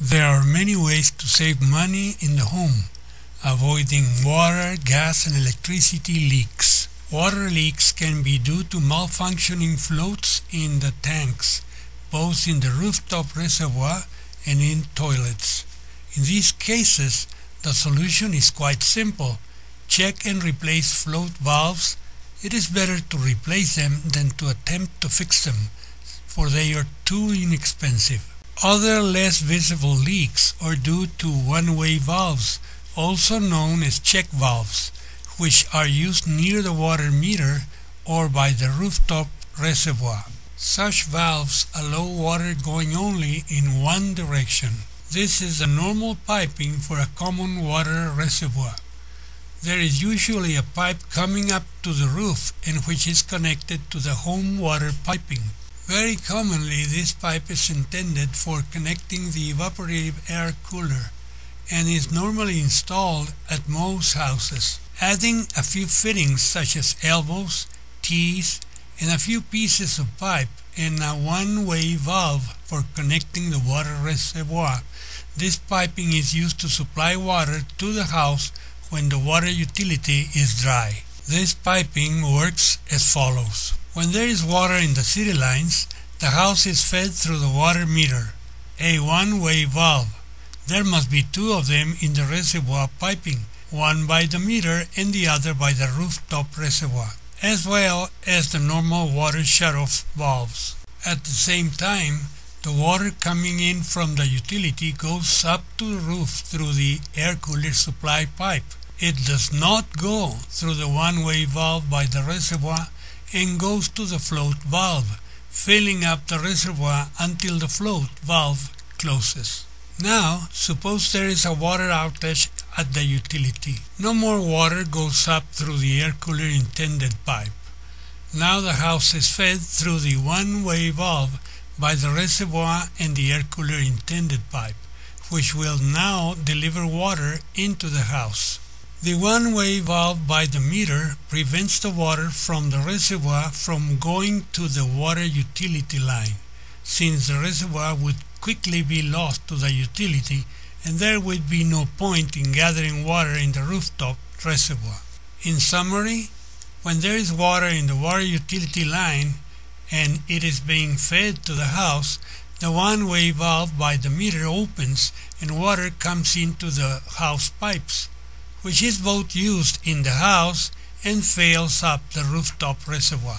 There are many ways to save money in the home, avoiding water, gas, and electricity leaks. Water leaks can be due to malfunctioning floats in the tanks, both in the rooftop reservoir and in toilets. In these cases, the solution is quite simple. Check and replace float valves. It is better to replace them than to attempt to fix them, for they are too inexpensive. Other less visible leaks are due to one-way valves, also known as check valves, which are used near the water meter or by the rooftop reservoir. Such valves allow water going only in one direction. This is the normal piping for a common water reservoir. There is usually a pipe coming up to the roof and which is connected to the home water piping. Very commonly, this pipe is intended for connecting the evaporative air cooler and is normally installed at most houses. Adding a few fittings such as elbows, T's, and a few pieces of pipe and a one-way valve for connecting the water reservoir. This piping is used to supply water to the house when the water utility is dry. This piping works as follows. When there is water in the city lines, the house is fed through the water meter, a one-way valve. There must be two of them in the reservoir piping, one by the meter and the other by the rooftop reservoir, as well as the normal water shut-off valves. At the same time, the water coming in from the utility goes up to the roof through the air cooler supply pipe. It does not go through the one-way valve by the reservoir and goes to the float valve, filling up the reservoir until the float valve closes. Now, suppose there is a water outage at the utility. No more water goes up through the air cooler intended pipe. Now the house is fed through the one-way valve by the reservoir and the air cooler intended pipe, which will now deliver water into the house. The one-way valve by the meter prevents the water from the reservoir from going to the water utility line, since the reservoir would quickly be lost to the utility and there would be no point in gathering water in the rooftop reservoir. In summary, when there is water in the water utility line and it is being fed to the house, the one-way valve by the meter opens and water comes into the house pipes, which is both used in the house and fills up the rooftop reservoir.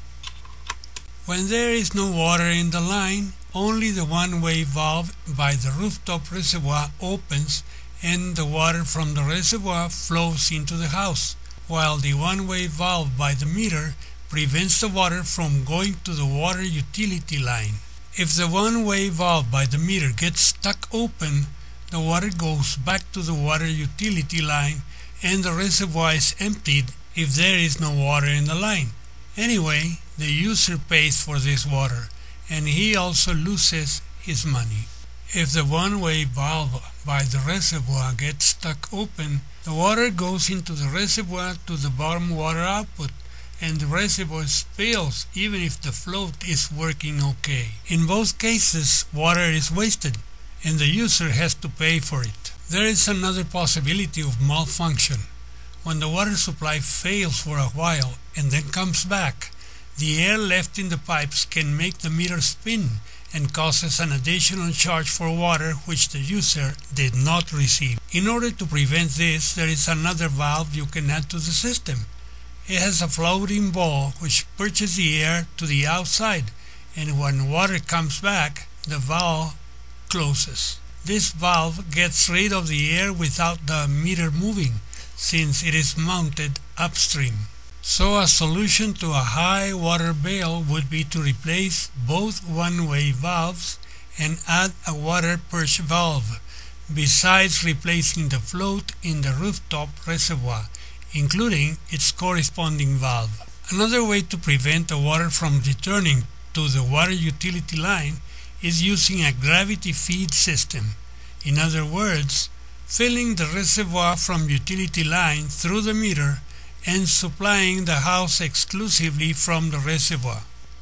When there is no water in the line, only the one-way valve by the rooftop reservoir opens and the water from the reservoir flows into the house, while the one-way valve by the meter prevents the water from going to the water utility line. If the one-way valve by the meter gets stuck open, the water goes back to the water utility line and the reservoir is emptied if there is no water in the line. Anyway, the user pays for this water and he also loses his money. If the one-way valve by the reservoir gets stuck open, the water goes into the reservoir to the bottom water output and the reservoir spills even if the float is working okay. In both cases, water is wasted and the user has to pay for it. There is another possibility of malfunction. When the water supply fails for a while and then comes back, the air left in the pipes can make the meter spin and causes an additional charge for water which the user did not receive. In order to prevent this, there is another valve you can add to the system. It has a floating ball which pushes the air to the outside, and when water comes back, the valve closes. This valve gets rid of the air without the meter moving, since it is mounted upstream. So a solution to a high water bill would be to replace both one-way valves and add a water purge valve, besides replacing the float in the rooftop reservoir, including its corresponding valve. Another way to prevent the water from returning to the water utility line is using a gravity feed system. In other words, filling the reservoir from utility line through the meter and supplying the house exclusively from the reservoir.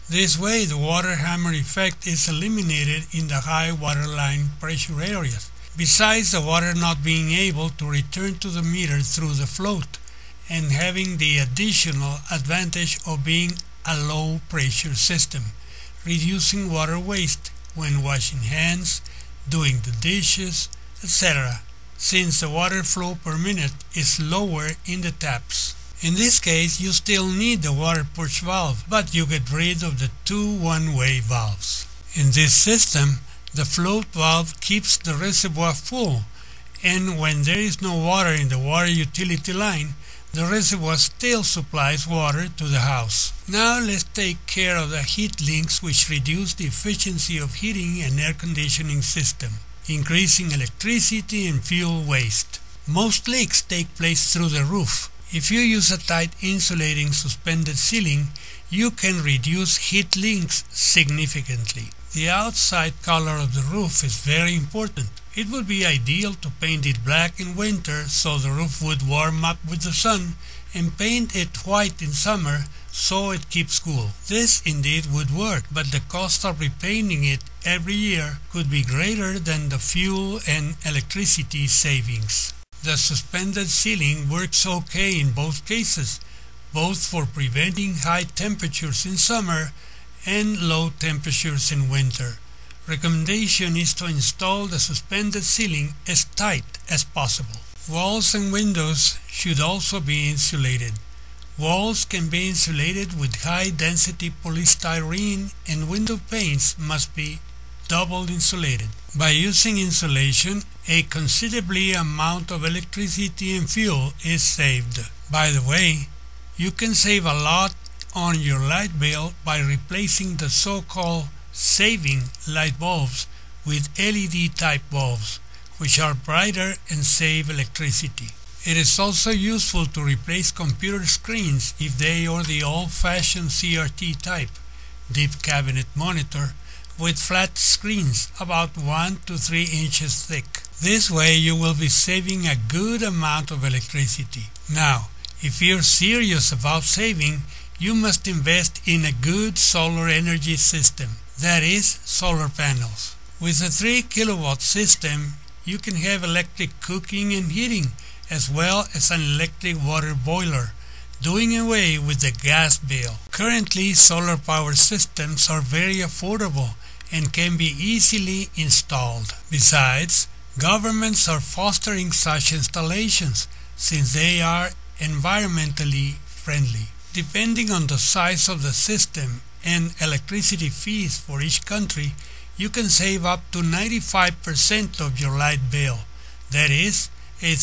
This way, the water hammer effect is eliminated in the high waterline pressure areas, besides the water not being able to return to the meter through the float, and having the additional advantage of being a low pressure system, reducing water waste when washing hands, doing the dishes, etc., since the water flow per minute is lower in the taps. In this case, you still need the water push valve, but you get rid of the two one-way valves. In this system, the float valve keeps the reservoir full, and when there is no water in the water utility line, the reservoir still supplies water to the house. Now let's take care of the heat leaks, which reduce the efficiency of heating and air conditioning system, increasing electricity and fuel waste. Most leaks take place through the roof. If you use a tight insulating suspended ceiling, you can reduce heat leaks significantly. The outside color of the roof is very important. It would be ideal to paint it black in winter so the roof would warm up with the sun, and paint it white in summer so it keeps cool. This indeed would work, but the cost of repainting it every year could be greater than the fuel and electricity savings. The suspended ceiling works okay in both cases, both for preventing high temperatures in summer and low temperatures in winter. Recommendation is to install the suspended ceiling as tight as possible. Walls and windows should also be insulated. Walls can be insulated with high-density polystyrene, and window panes must be double insulated. By using insulation, a considerable amount of electricity and fuel is saved. By the way, you can save a lot on your light bill by replacing the so-called saving light bulbs with LED type bulbs, which are brighter and save electricity. It is also useful to replace computer screens if they are the old-fashioned CRT type, deep cabinet monitor, with flat screens about 1 to 3 inches thick. This way you will be saving a good amount of electricity. Now, if you're serious about saving, you must invest in a good solar energy system, that is, solar panels. With a 3 kilowatt system, you can have electric cooking and heating, as well as an electric water boiler, doing away with the gas bill. Currently, solar power systems are very affordable and can be easily installed. Besides, governments are fostering such installations since they are environmentally friendly. Depending on the size of the system and electricity fees for each country, you can save up to 95% of your light bill. That is, a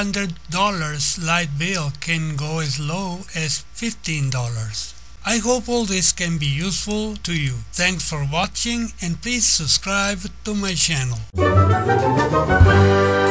$300 light bill can go as low as $15. I hope all this can be useful to you. Thanks for watching, and please subscribe to my channel.